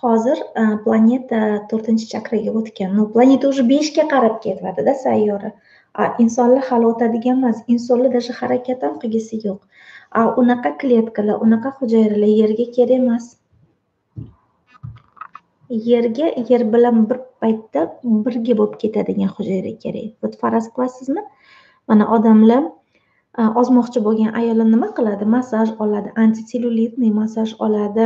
hozir planeta 4-chakraga o'tgan. No, planeta уже 5ga qarab ketyapti-da sayyora. Insonlar hali o'tadigan emas. Insonlar даже harakat ham qilgisi yo'q. Unaqa kletkalar, unaqa hujayralar yerga kerak emas. Yerga yer bilan bir paytda birga bo'lib ketadigan hujayra kerak. Bu faraz qilasizmi? Mana odamlar ozmoqchi bo'lgan ayollar nima qiladi? Massaj oladi, antisellyulitniy massaj oladi,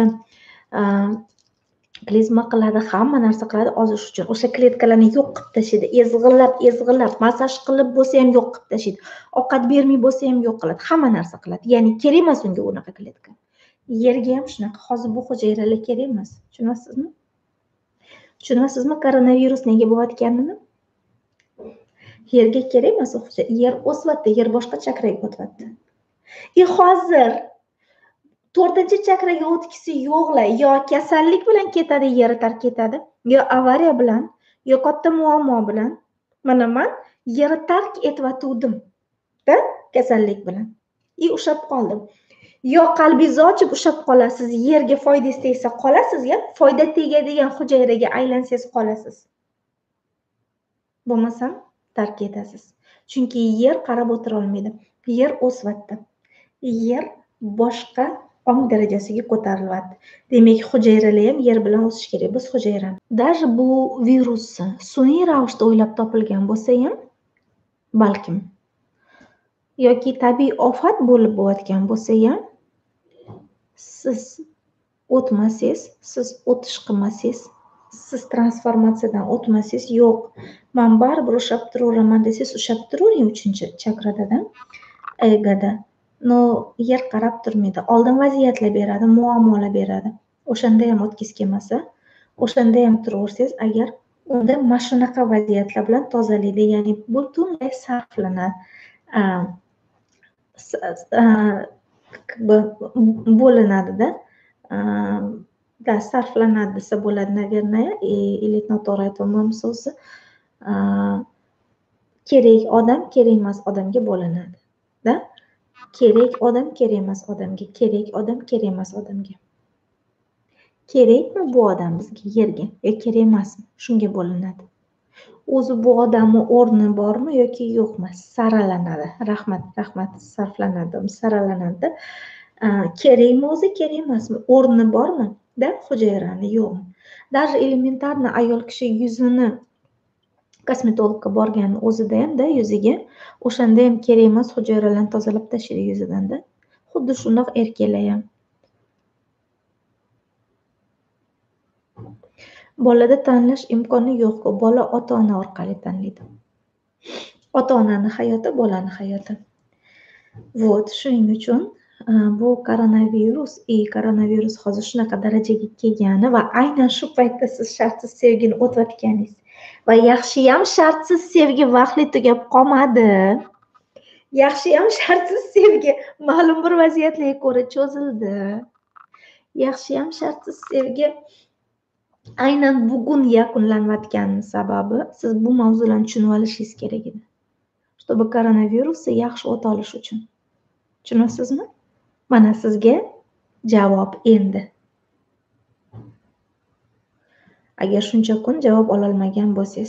klizma qiladi, hamma narsa qiladi ozish uchun. O'sha kletkalarni yo'q qilib tashlaydi, ezg'ilab, massaj qilib bo'lsa ham yo'q qilib tashlaydi. Ovqat bermay bo'lsa ham yo'q qiladi, hamma narsa qiladi. Ya'ni kerak emas unga unaqa kletka. Yerga ham shunaqa. Hozir bu hujayralar kerak emas. Tushunasizmi? Tushunasizmi koronavirus nega bo'layotganini? Yerga kerak emas u hujayra. Yer o'syapti, yer boshqa chakraga o'tyapti. Hozir 4-chakraga o'tkisi yo'qlar, yo kasallik bilan ketadi, yeri tark etadi, yo avariya bilan, yo katta muammo bilan. Mana men yeri tark etvatuvdim-da kasallik bilan. Ushab qoldim. Yo qalbingizni ochib ushab qolasiz, yerga foydangiz tegsa qolasiz, yo foyda tegadigan hujayraga aylansangiz qolasiz. Bo'lmasam tark etasiz. Chunki yer qarab o'tira olmaydi. Yer o'syapti. Yer boshqa ong darajasiga ko'tarilyapti. Demak, hujayralar ham yer bilan o'sish kerak. Biz hujayrani. Даже bu virusni sun'iy ravishda o'ylab topilgan bo'lsa ham, balkim yoki tabiiy ofat bo'lib bo'layotgan bo'lsa ham, siz o'tmasangiz, siz o'tish qilmasangiz, siz transformatsiyadan o'tmasangiz, yo'q, men baribir ushab turaveraman desangiz, ushab turavering 3-chakrada, egada. No, yer qarab turmaydi. Oldin vaziyatlar beradi, muammolar beradi. O'shanda ham o'tkiz kelmasa, o'shanda ham turaversangiz, agar unda mana shunaqa vaziyatlar bilan tozalaydi, ya'ni butunlay sarflanadi. Bo'linadi-da. Sarflanadi desa bo'ladi, naверное, или noto'g'ri aytyapman so'zni. Kerak odam, kerak emas odamga bo'linadi. Da? Kerak odam, kerak emas odamga, kerak odam, kerak emas odamga. Kerakmi bu odam bizga, yerga, yoki kerak emasmi? Shunga bo'linadi. O'zi bu odamni o'rni bormi yoki yo'qmi? Saralanadi. Rahmat, sarflanadi, saralanadi. Kerakmi o'zi, kerak emasmi? O'rni bormi? Da, hujayrani yo'qmi? Даже elementarni ayol kishi yuzini kosmetologga borgani o'zida ham da yuziga o'shanda ham kerak emas hujayralarni tozalab tashlaydi yuzidan-da. Xuddi shundoq erkaklar ham. Bolada tanlash imkoni yo'q. Bola ota-ona orqali tanlaydi. Ota-onani hayoti, bolani hayoti. Вот, shuning uchun bu koronavirus hozir shunaqa darajaga kelgani va aynan shu paytda siz shartsiz sevgini o'tayotganingiz va yaxshiyam shartsiz sevgi vaqtli tugab qolmadi. Yaxshiyam shartsiz sevgi ma'lum bir vaziyatlarga ko'ra cho'zildi. Yaxshiyam shartsiz sevgi aynan bugun yakunlanayotgani sababi siz bu mavzularni tushunib olishingiz kerak edi. Чтобы koronavirusni yaxshi o'ta olish uchun. Tushunasizmi? Mana sizga javob endi. Agar shuncha kun javob ola olmagan bo'lsangiz.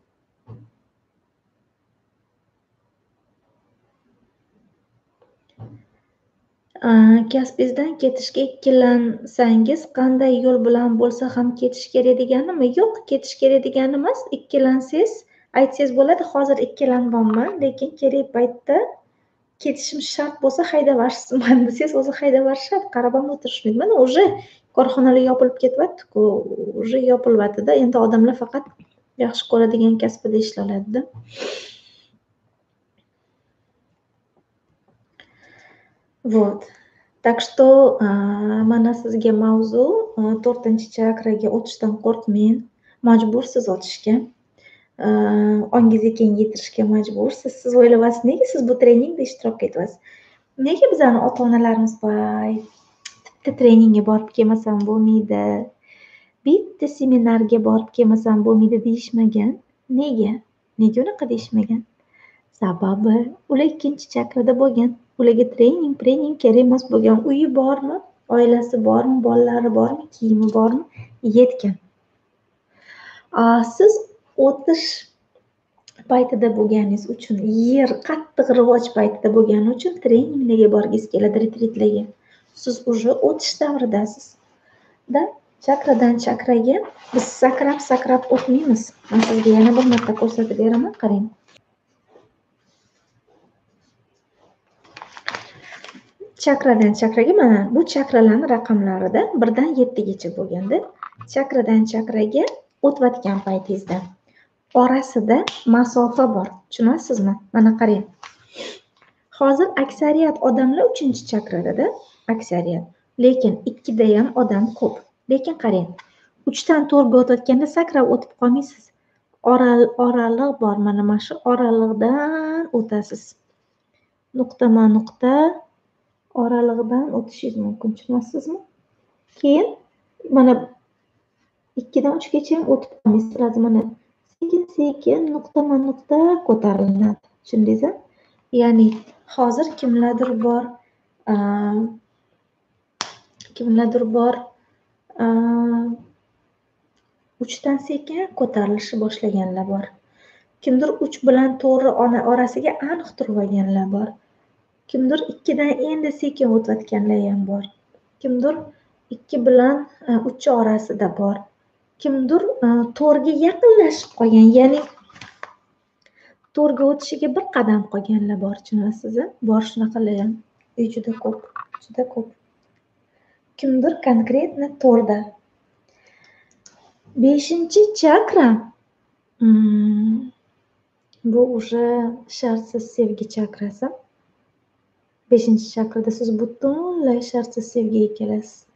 Kasbingizdan ketishga ikkilansangiz, qanday yo'l bilan bo'lsa ham ketish kerak deganimi? Yo'q, ketish kerak degani emas. Ikkilansangiz, aytsangiz bo'ladi, hozir ikkilanmayman, lekin kerak paytda ketishim shart bo'lsa haydab yuborishman desangiz, o'zi haydab yuborishadi, qarab ham o'tirishmaydi. Mana уже korxonalar yopilib ketyapti-ku, уже yopilyapti-da. Endi odamlar faqat yaxshi ko'radigan kasbida ishla oladi-da. Вот. Так что mana sizga mavzu 4-chakraga o'tishdan qo'rqmang. Majbursiz o'tishga. Ongingizga kengaytirishga majbursiz. Siz o'ylayapsiz, nega siz bu treningda ishtirok etyapsiz? Nega bizani ota-onalarimiz voy, bitta treningga borib kelmasam bo'lmaydi, bitta seminarga borib kelmasam bo'lmaydi deyishmagan? Nega? Nega unaqa deyishmagan? Sababi ular 2-chakrada bo'lgan. Ularga trening kerak emas bo'lgan. Uyi bormi? Oilasi bormi? Bolalari bormi? Kiyimi bormi? yetgan. Siz o'tish paytida bo'lganingiz uchun, yer qattiq rivoj paytida bo'lgani uchun treninglarga borgingiz keladi, retritlarga. Siz уже o'tish davridasiz. Chakradan chakraga biz sakrab o'tmaymiz. Men sizga yana bir marta ko'rsatib beraman, qarang. Chakradan chakraga, mana bu chakralarning raqamlarida 1 dan 7 gacha bo'lganda, chakradan chakraga o'tayotgan paytingizda orasida masofa bor. Tushunasizmi? Mana qarang. Hozir aksariyat odamlar 3-chakradada, aksariyat. Lekin 2 da ham odam ko'p. Lekin qarang, 3 dan 4 ga o'tayotganda sakrab o'tib qolmaysiz. Oraliq bor. Mana shu oraliqdan o'tasiz. Nuqtama-nuqta oralig'idan o'tishingiz mumkin, tushunasizmi? Keyin mana 2 dan 3 gacha ham o'tib qolmaysiz. Mana sekin-sekin nuqtama-nuqta ko'tariladi. Tushundingizmi? Ya'ni hozir kimlardir bor 3 dan sekin ko'tarilishi boshlaganlar bor. Kimdir 3 bilan 4 orasiga aniq turib olganlar bor. Kimdir 2 dan endi sekin o'tayotganlar ham bor. Kimdir 2 bilan 3 orasida bor. Kimdir 4 ga yaqinlashib qolgan, ya'ni 4 ga o'tishiga bir qadam qolganlar bor, tushunasizmi? Bor shunaqalar ham. Juda ko'p, juda ko'p. Kimdir konkretno 4 da. 5-chakra bu уже shartsiz sevgi chakrasi. 5-chakrada siz butunlay shartsiz sevgiga kelasiz.